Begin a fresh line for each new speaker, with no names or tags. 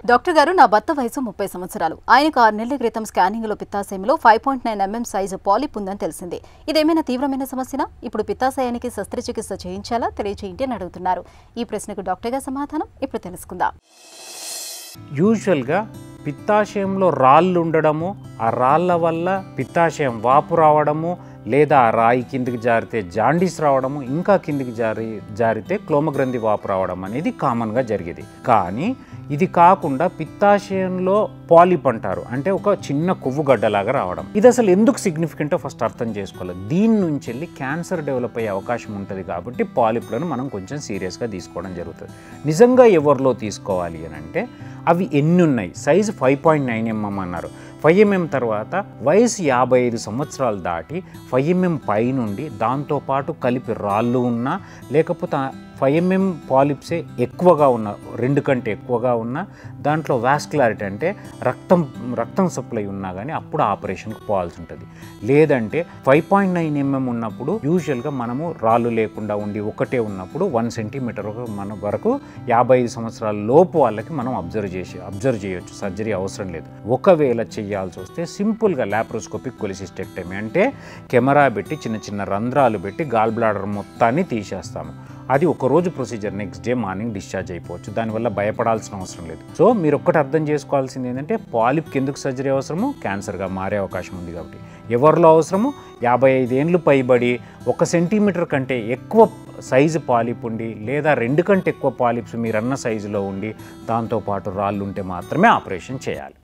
Doctor గారు, నా భర్త వయసు 30 సంవత్సరాలు. ఆయనకు 6 నెలల క్రితం స్కానింగ్లో పిత్తాశయంలో 5.9 mm సైజు పాలిప్ ఉందని తెలిసింది. ఇదేమైనా తీవ్రమైన సమస్యనా? ఇప్పుడు పిత్తాశయానికి శస్త్రచికిత్స చేయించాలా? తెలియచేయండి అని అడుగుతున్నారు. ఈ ప్రశ్నకు డాక్టర్ గారి సమాధానం ఇప్పుడు తెలుసుకుందాం.
యూజువల్గా పిత్తాశయంలో రాళ్ళు ఉండడము, ఆ రాళ్ళ వల్ల పిత్తాశయం వాపు రావడము, లేదా ఆ రాయి కిందికి జారితే జాండీస్ రావడము, ఇంకా కిందికి జారితే క్లోమగ్రంథి వాపు రావడం అనేది కామన్గా జరిగేది. కానీ ఇది కాకుండా పిత్తాశయంలో పాలిప్ అంటారు, అంటే ఒక చిన్న కొవ్వుగడ్డలాగా రావడం. ఇది అసలు ఎందుకు సిగ్నిఫికెంటో ఫస్ట్ అర్థం చేసుకోవాలి. దీని నుంచి వెళ్ళి క్యాన్సర్ డెవలప్ అయ్యే అవకాశం ఉంటుంది కాబట్టి పాలిప్లను మనం కొంచెం సీరియస్గా తీసుకోవడం జరుగుతుంది. నిజంగా ఎవరిలో తీసుకోవాలి అని అంటే అవి ఎన్ని ఉన్నాయి? సైజు 5.9 mm అన్నారు. 5 mm తర్వాత వయసు 55 సంవత్సరాలు దాటి 5 mm పై నుండి దాంతోపాటు కలిపి రాళ్ళు ఉన్నా, లేకపోతే 5 mm పాలిప్సే ఎక్కువగా ఉన్న, 2 కంటే ఎక్కువగా ఉన్న, దాంట్లో వాస్కులారిటీ అంటే రక్తం సప్లై ఉన్నా కానీ అప్పుడు ఆపరేషన్కి పోవాల్సి ఉంటుంది. లేదంటే 5.9 mm ఉన్నప్పుడు యూజువల్గా మనము రాళ్ళు లేకుండా ఉండి ఒకటే ఉన్నప్పుడు 1 సెంటీమీటర్ మన వరకు 55 సంవత్సరాల లోపు వాళ్ళకి మనం అబ్జర్వ్ చేయొచ్చు. సర్జరీ అవసరం లేదు. ఒకవేళ చేయాల్సి వస్తే సింపుల్గా లాప్రోస్కోపిక్ కొలిసిస్టెక్టమీ, అంటే కెమెరా పెట్టి చిన్న చిన్న రంధ్రాలు పెట్టి గాల్ బ్లాడర్ మొత్తాన్ని తీసేస్తాము. అది ఒకరోజు procedure, next day morning discharge అయిపోవచ్చు. దానివల్ల భయపడాల్సిన అవసరం లేదు. సో మీరు ఒక్కటి అర్థం చేసుకోవాల్సింది ఏంటంటే పాలిప్కి ఎందుకు సర్జరీ అవసరము? క్యాన్సర్గా మారే అవకాశం ఉంది కాబట్టి. ఎవరిలో అవసరము? 55 ఏళ్ళు పైబడి 1 సెంటీమీటర్ కంటే ఎక్కువ సైజు పాలిప్ ఉండి, లేదా 2 కంటే ఎక్కువ పాలిప్స్ మీరన్న సైజులో ఉండి, దాంతోపాటు రాళ్ళు ఉంటే మాత్రమే ఆపరేషన్ చేయాలి.